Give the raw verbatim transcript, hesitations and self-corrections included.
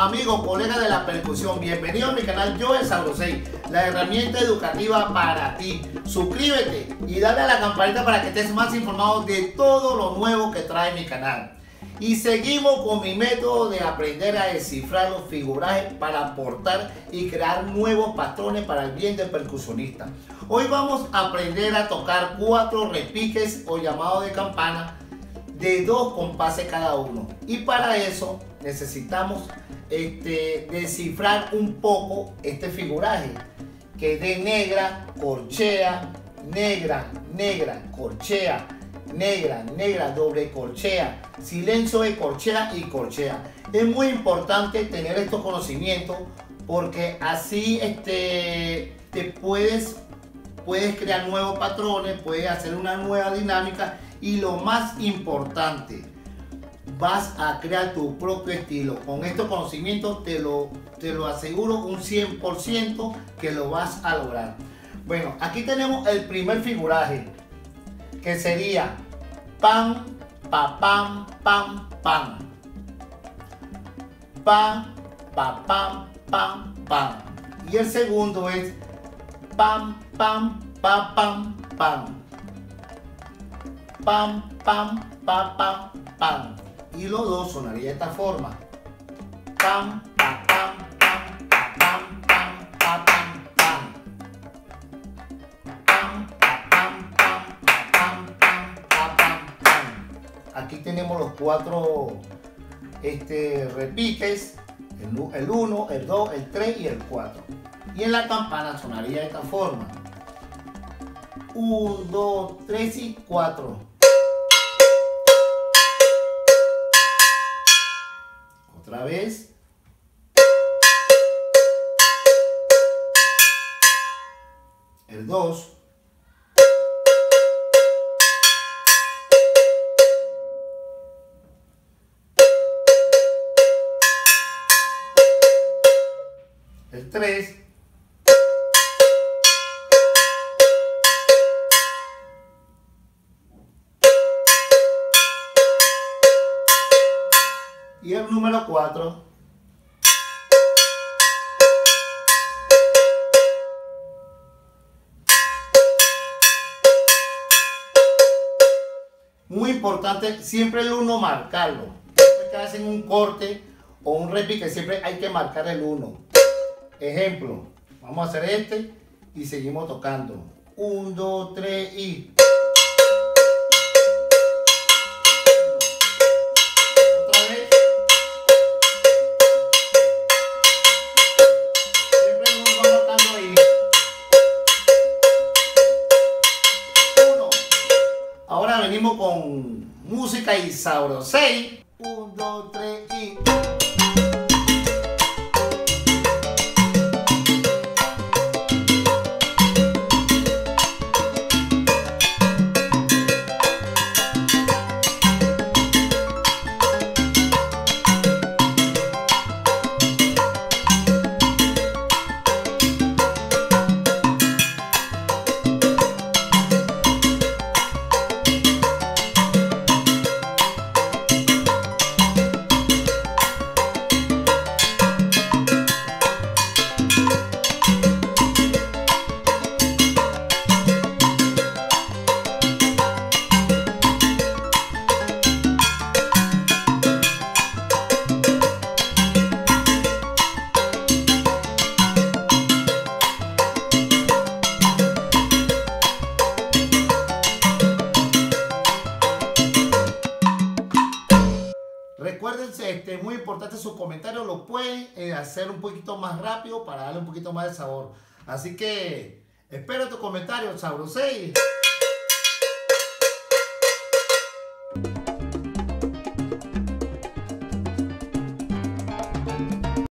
amigos, colegas de la percusión, bienvenidos a mi canal Joel Sabrosei, la herramienta educativa para ti. Suscríbete y dale a la campanita para que estés más informado de todo lo nuevo que trae mi canal. Y seguimos con mi método de aprender a descifrar los figurajes para aportar y crear nuevos patrones para el bien del percusionista. Hoy vamos a aprender a tocar cuatro repiques o llamados de campana de dos compases cada uno. Y para eso necesitamos este, descifrar un poco este figuraje, que es de negra, corchea, negra, negra, corchea, negra, negra, doble corchea, silencio de corchea y corchea. Es muy importante tener estos conocimientos porque así este, te puedes, puedes crear nuevos patrones, puedes hacer una nueva dinámica y lo más importante, vas a crear tu propio estilo. Con estos conocimientos te lo, te lo aseguro un cien por ciento que lo vas a lograr. Bueno, aquí tenemos el primer figuraje, que sería pam, pa, pam, pam, pam. Pam, pa, pam, pam, pam. Y el segundo es pam, pam, pa, pam, pam. Pam, pam, pa, pam, pam. Y los dos sonaría de esta forma. Pam, pa, pam, pam, pa, pam, pam, pa, pam, pam. Pam, pa, pam, pam, pa, pam, pam, pa, pam, pam. Aquí tenemos los cuatro este, repiques. El uno, el dos, el tres y el cuatro. Y en la campana sonaría de esta forma. uno, dos, tres y cuatro. Otra vez. El dos. El tres. Y el número cuatro. Muy importante, siempre el uno marcarlo. Siempre que hacen un corte o un repique, siempre hay que marcar el uno. Ejemplo, vamos a hacer este y seguimos tocando. uno, dos, tres y... Ahora venimos con música y Sabrosei. uno, dos, tres y... Recuérdense, este, muy importante sus comentarios, lo pueden eh, hacer un poquito más rápido para darle un poquito más de sabor. Así que espero tu comentario, Sabrosei.